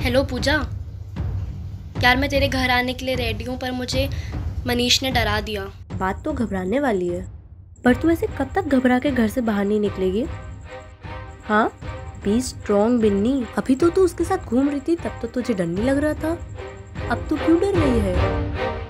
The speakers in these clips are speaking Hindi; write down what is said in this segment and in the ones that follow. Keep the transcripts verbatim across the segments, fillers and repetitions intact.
हेलो पूजा, यार मैं तेरे घर आने के लिए रेडी हूँ, पर मुझे मनीष ने डरा दिया। बात तो घबराने वाली है, पर तू ऐसे कब तक घबरा के घर से बाहर नहीं निकलेगी? हाँ, बी स्ट्रॉन्ग बिन्नी। अभी तो तू उसके साथ घूम रही थी, तब तो तुझे डर नहीं लग रहा था, अब तू क्यों डर रही है?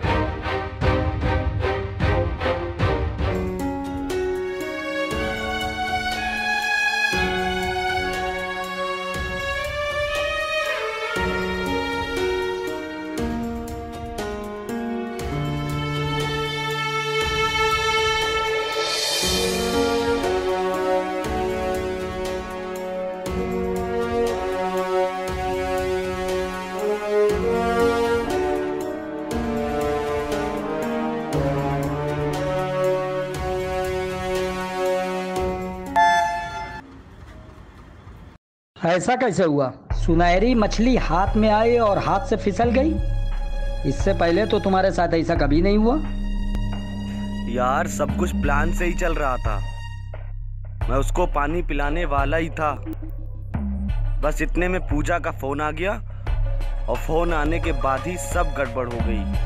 ऐसा कैसे हुआ? सुनहरी मछली हाथ में आई और हाथ से फिसल गई। इससे पहले तो तुम्हारे साथ ऐसा कभी नहीं हुआ। यार सब कुछ प्लान से ही चल रहा था। मैं उसको पानी पिलाने वाला ही था, बस इतने में पूजा का फोन आ गया और फोन आने के बाद ही सब गड़बड़ हो गई।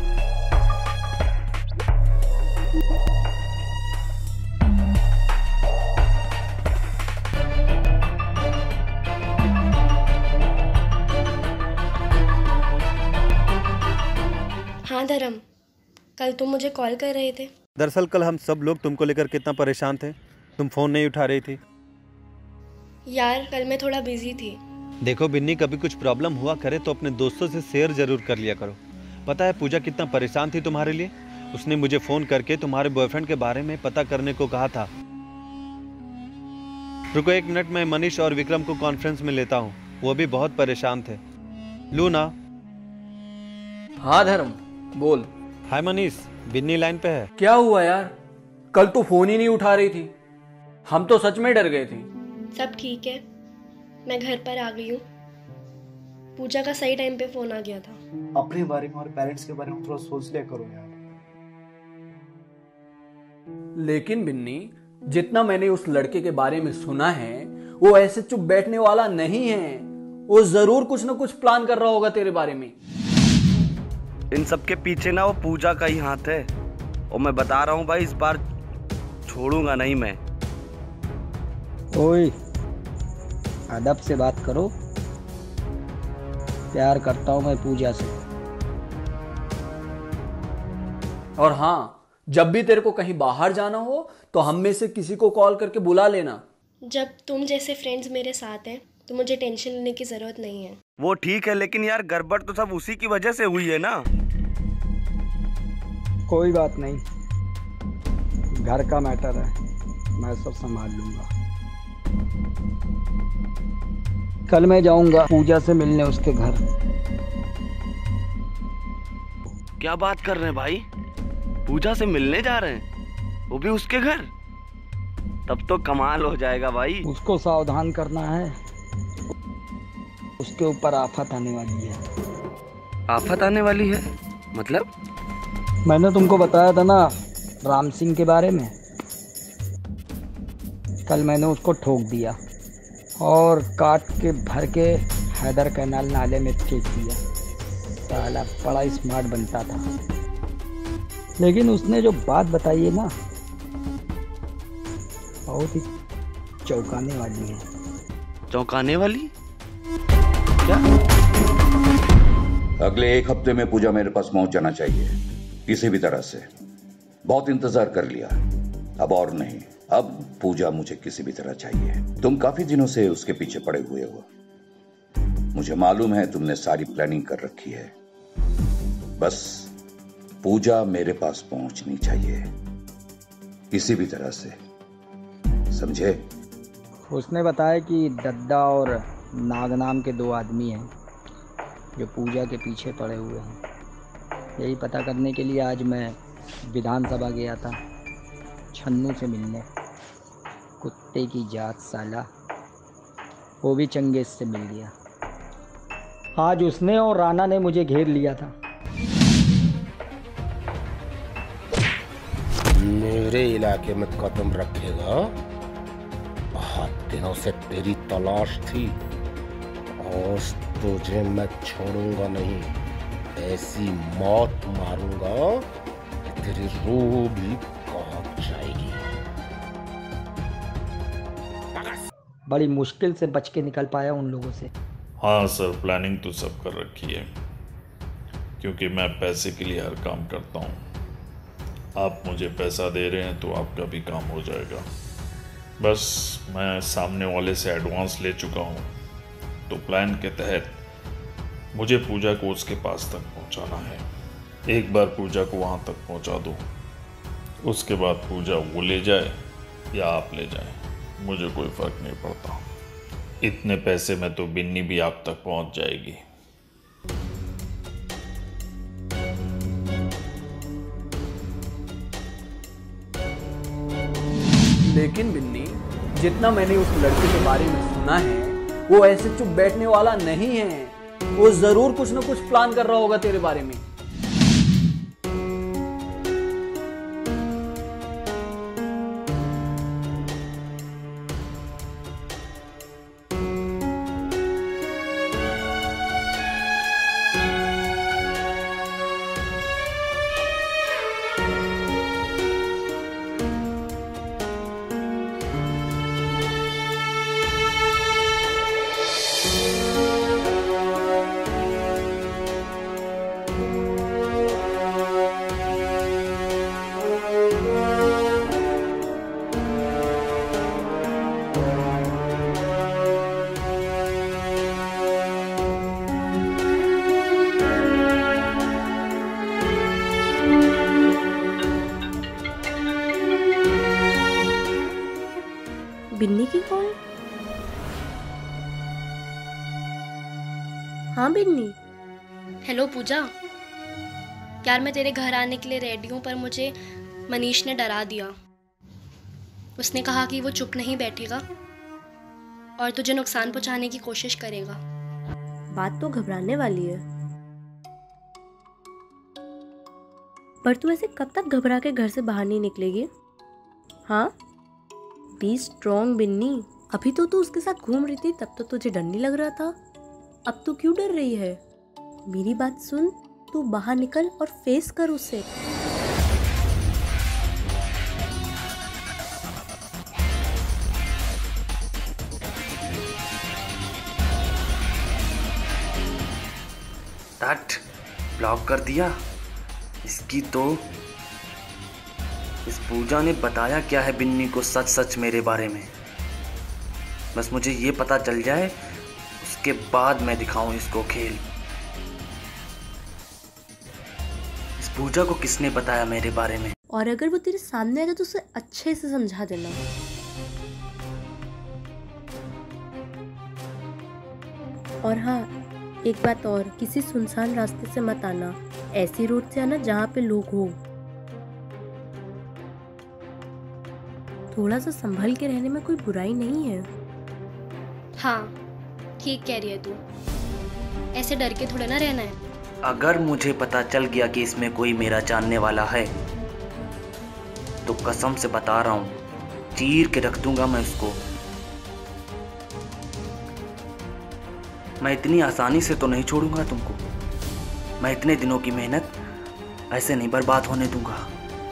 हाँ धर्म, कल तुम मुझे कॉल कर रहे थे। दरअसल कल हम सब लोग तुमको लेकर कितना परेशान थे, तुम फोन नहीं उठा रही थी। यार कल मैं थोड़ा बिजी थी। देखो बिन्नी, कभी कुछ प्रॉब्लम हुआ करे तो अपने दोस्तों से शेयर जरूर कर लिया करो। पता है पूजा कितना परेशान थी तुम्हारे लिए। उसने मुझे फोन करके तुम्हारे बॉयफ्रेंड के बारे में पता करने को कहा था। रुको एक मिनट, मैं मनीष और विक्रम को कॉन्फ्रेंस में लेता हूँ, वो भी बहुत परेशान थे। लूना। हाँ धर्म बोल। हाय मनीष, बिन्नी लाइन पे है। क्या हुआ यार, कल तो फोन ही नहीं उठा रही थी, हम तो सच में डर गए थे। सब ठीक है, मैं घर पर आ गई हूँ। पूजा का सही टाइम पे फोन आ गया था। अपने बारे में और पेरेंट्स के बारे में थोड़ा सोच लिया करो यार। लेकिन बिन्नी, जितना मैंने उस लड़के के बारे में सुना है, वो ऐसे चुप बैठने वाला नहीं है। वो जरूर कुछ ना कुछ प्लान कर रहा होगा तेरे बारे में। इन सब के पीछे ना वो पूजा का ही हाथ है, और मैं बता रहा हूँ भाई, इस बार छोड़ूंगा नहीं मैं। ओए, अदब से बात करो। प्यार करता हूँ मैं पूजा से। और हाँ, जब भी तेरे को कहीं बाहर जाना हो तो हम में से किसी को कॉल करके बुला लेना। जब तुम जैसे फ्रेंड्स मेरे साथ हैं तो मुझे टेंशन लेने की जरूरत नहीं है। वो ठीक है, लेकिन यार गड़बड़ तो सब उसी की वजह से हुई है ना। कोई बात नहीं, घर का मैटर है, मैं सब संभाल लूंगा। कल मैं जाऊंगा पूजा से मिलने उसके घर। क्या बात कर रहे हैं भाई, पूजा से मिलने जा रहे हैं, वो भी उसके घर? तब तो कमाल हो जाएगा भाई। उसको सावधान करना है, उसके ऊपर आफत आने वाली है। आफत आने वाली है मतलब? मैंने तुमको बताया था ना राम सिंह के बारे में। कल मैंने उसको ठोक दिया और काट के भर के हैदर कैनाल नाले में फेंक दिया। साला बड़ा स्मार्ट बनता था, लेकिन उसने जो बात बताई है ना, बहुत ही चौंकाने वाली है। चौंकाने वाली क्या? अगले एक हफ्ते में पूजा मेरे पास पहुंच जाना चाहिए, किसी भी तरह से। बहुत इंतजार कर लिया, अब और नहीं। अब पूजा मुझे किसी भी तरह चाहिए। तुम काफी दिनों से उसके पीछे पड़े हुए हो, मुझे मालूम है तुमने सारी प्लानिंग कर रखी है। बस पूजा मेरे पास पहुंचनी चाहिए, किसी भी तरह से, समझे? उसने बताया कि दद्दा और नाग नाम के दो आदमी हैं जो पूजा के पीछे पड़े हुए हैं। यही पता करने के लिए आज मैं विधानसभा गया था छन्नू से मिलने। कुत्ते की जात साला, वो भी चंगेज से मिल गया। आज उसने और राणा ने मुझे घेर लिया था। मेरे इलाके में कदम रखेगा, बहुत दिनों से तेरी तलाश थी बॉस तुझे मैं छोड़ूंगा नहीं, ऐसी मौत मारूंगा कि तेरी रूह भी कांप जाएगी। बड़ी मुश्किल से बच के निकल पाया उन लोगों से। हाँ सर, प्लानिंग तो सब कर रखी है, क्योंकि मैं पैसे के लिए हर काम करता हूँ। आप मुझे पैसा दे रहे हैं तो आपका भी काम हो जाएगा। बस मैं सामने वाले से एडवांस ले चुका हूँ, तो प्लान के तहत मुझे पूजा को उसके पास तक पहुँचाना है। एक बार पूजा को वहाँ तक पहुँचा दो, उसके बाद पूजा वो ले जाए या आप ले जाए, मुझे कोई फ़र्क नहीं पड़ता। इतने पैसे में तो बिन्नी भी आप तक पहुँच जाएगी। लेकिन बिन्नी, जितना मैंने उस लड़के के बारे में सुना है, वो ऐसे चुप बैठने वाला नहीं है। वो जरूर कुछ ना कुछ प्लान कर रहा होगा तेरे बारे में। बिन्नी की कॉल? हाँ बिन्नी। हेलो पूजा, यार मैं तेरे घर आने के लिए रेडी हूँ, पर मुझे मनीष ने डरा दिया। उसने कहा कि वो चुप नहीं बैठेगा और तुझे नुकसान पहुँचाने की कोशिश करेगा। बात तो घबराने वाली है, पर तू ऐसे कब तक घबरा के घर से बाहर नहीं निकलेगी? हाँ, बी स्ट्रॉन्ग बिन्नी। अभी तो तू उसके साथ घूम रही थी, तब तो तुझे डर नहीं लग रहा था। अब तू क्यों डर रही है? मेरी बात सुन, तू बाहर निकल और फेस कर उसे। दैट ब्लॉक कर दिया इसकी तो। इस पूजा ने बताया क्या है बिन्नी को सच सच मेरे बारे में। बस मुझे ये पता चल जाए, उसके बाद मैं दिखाऊं इसको खेल। इस पूजा को किसने बताया मेरे बारे में? और अगर वो तेरे सामने आए तो उसे अच्छे से समझा देना। और हाँ, एक बात और, किसी सुनसान रास्ते से मत आना, ऐसी रोड से आना जहाँ पे लोग हो। थोड़ा सा संभल के रहने में कोई बुराई नहीं है। हाँ, ठीक कह रही है तू, ऐसे डर के थोड़ा ना रहना है। अगर मुझे पता चल गया कि इसमें कोई मेरा जानने वाला है, तो कसम से बता रहा हूँ, चीर के रख दूंगा मैं उसको। मैं इतनी आसानी से तो नहीं छोड़ूंगा तुमको। मैं इतने दिनों की मेहनत ऐसे नहीं बर्बाद होने दूंगा।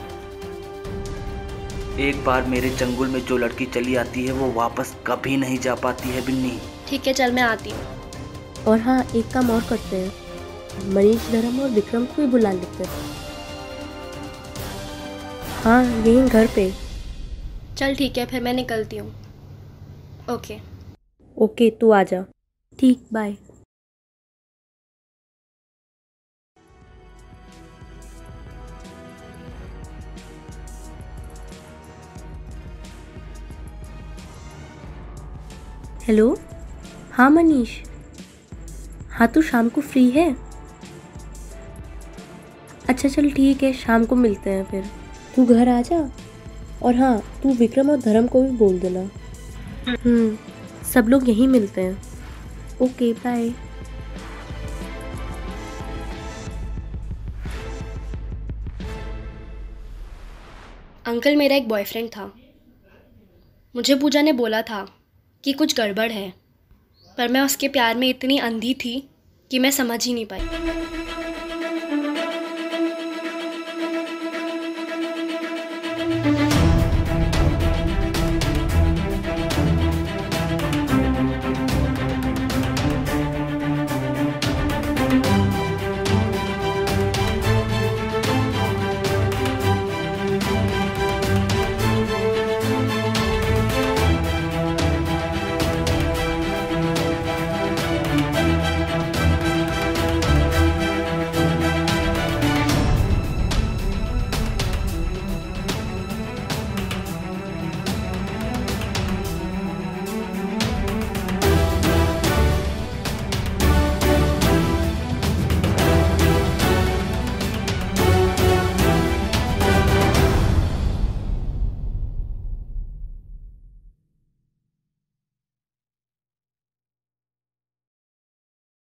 एक बार मेरे जंगल में जो लड़की चली आती है, वो वापस कभी नहीं जा पाती है बिन्नी। ठीक है, चल मैं आती हूँ। और हाँ, एक काम और करते हैं, मनीष, धर्म और विक्रम को भी बुला लेते हैं। हाँ, यहीं घर पे। चल ठीक है, फिर मैं निकलती हूँ। ओके ओके, तू आ जा। ठीक, बाय। हेलो, हाँ मनीष। हाँ, तू शाम को फ्री है? अच्छा चल ठीक है, शाम को मिलते हैं फिर। तू घर आ जा। और हाँ, तू विक्रम और धर्म को भी बोल देना। हम्म सब लोग यहीं मिलते हैं। Okay, bye. अंकल, मेरा एक बॉयफ्रेंड था। मुझे पूजा ने बोला था कि कुछ गड़बड़ है, पर मैं उसके प्यार में इतनी अंधी थी कि मैं समझ ही नहीं पाई।